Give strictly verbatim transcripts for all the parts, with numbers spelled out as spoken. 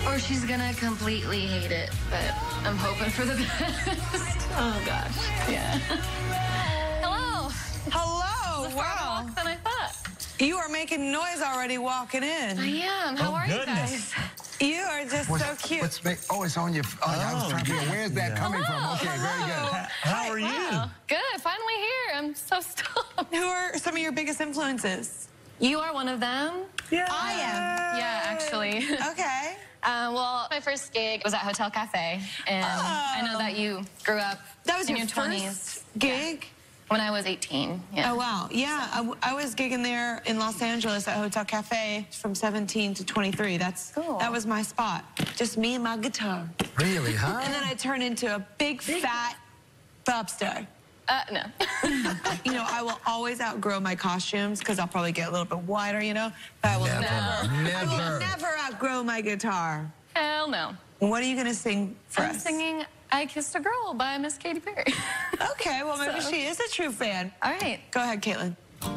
or she's gonna completely hate it, but I'm hoping for the best. Oh, gosh. Yeah. Hello. Hello. It's a Wow. walk than I thought. You are making noise already walking in. I am. How Oh, are goodness. you guys? You are just What's, so cute. What's make, oh, it's on your. Oh, I was Oh, trying to figure yeah. where's that Yeah. coming Hello. from. Okay, very good. How are you? Wow. Good. Finally here. I'm so stoked. Who are some of your biggest influences? You are one of them? Yeah. I am. Yeah, actually. Okay. Um, well, my first gig was at Hotel Cafe, and I know that you grew up That was in your your twenties. first gig? When I was eighteen. Yeah. Oh, wow. Yeah, I, w- I was gigging there in Los Angeles at Hotel Cafe from seventeen to twenty-three. That's Cool. That was my spot. Just me and my guitar. Really, huh? And then I turned into a big, fat pop star. Uh, no. You know, I will always outgrow my costumes because I'll probably get a little bit wider, you know? But I will Never, never, I will never. never outgrow my guitar. Hell no. What are you going to sing for I'm us? singing I Kissed a Girl by Miss Katy Perry. Okay, well, maybe So- she is a true fan. All right. Go ahead, Caitlin.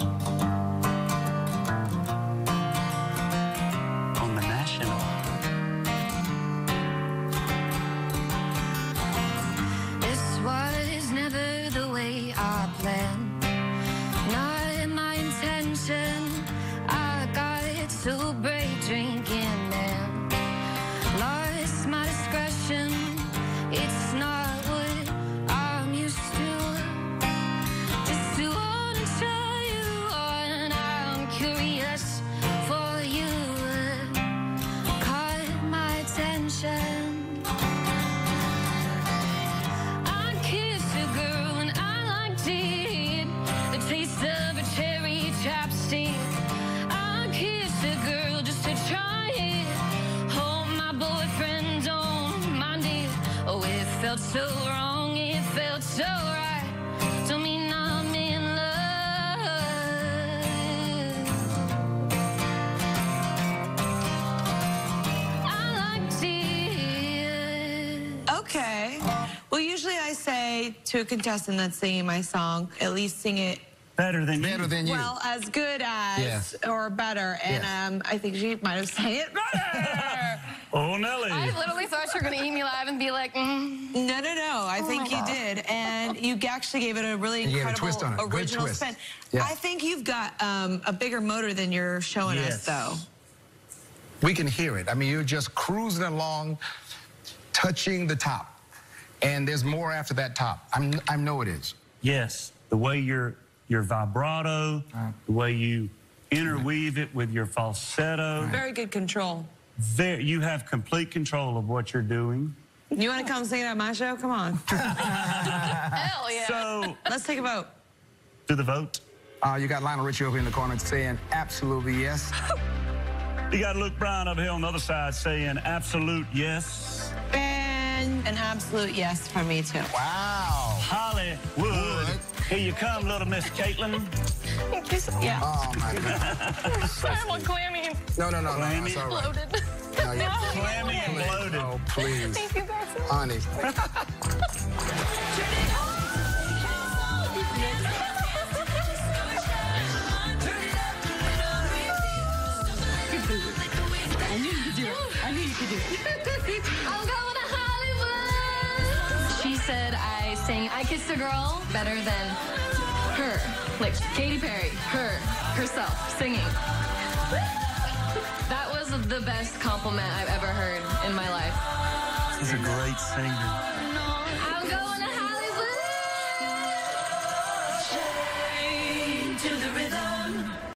On the National. This was never the way I planned. Not in my intention. I got it so bright drinking and lost my discretion. It's not what I'm used to. Just to want to tell you on. I'm curious for you. Caught my attention. I kissed a girl and I liked it. The taste of a cherry chapstick. I kissed a girl just to try it. Hope my boyfriend don't mind it. Oh, it felt so wrong, it felt so right. Don't mean I'm in love. I liked it. Okay. Well, usually I say to a contestant that's singing my song, at least sing it Better than Better you. than you. well, as good as Yes. or better. And Yes. um, I think she might have sang it better. Oh, Nelly. I literally thought you were going to eat me live and be like, mm. No, no, no. I think you did. And you actually gave it a really You gave a incredible twist on it. Good original twist. spin. Yeah. I think you've got um, a bigger motor than you're showing us, Yes. though. We can hear it. I mean, you're just cruising along, touching the top. And there's more after that top. I'm, I know it is. Yes. The way your your vibrato, the way you interweave it with your falsetto. Very good control. There, you have complete control of what you're doing. You want to come sing it at my show? Come on. Hell yeah. So, Let's take a vote. to the vote. Uh, you got Lionel Richie over in the corner saying absolutely yes. You got Luke Bryan up here on the other side saying absolute yes. And an absolute yes from me, too. Wow. Hollywood. Wood. Here you come, little Miss Caitlin. Thank you so much. Yeah. Oh, my God. Sorry, I'm all clammy and No, no, no, no. Clammy. That's all right. bloated. No, you're Clammy and bloated. Oh, please. Thank you guys so much. Honey. I knew you could do it. I knew you could do it. I'm going to Hollywood. She said I sang I Kissed a Girl better than her. Like Katy Perry, her, herself, singing. That was the best compliment I've ever heard in my life. She's a great singer. I'm going to Hollywood. To the rhythm.